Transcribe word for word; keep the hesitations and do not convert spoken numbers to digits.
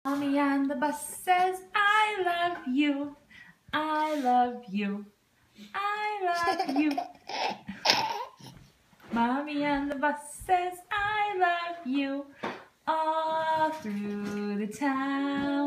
Mommy on the bus says, I love you, I love you, I love you. Mommy on the bus says, I love you, all through the town.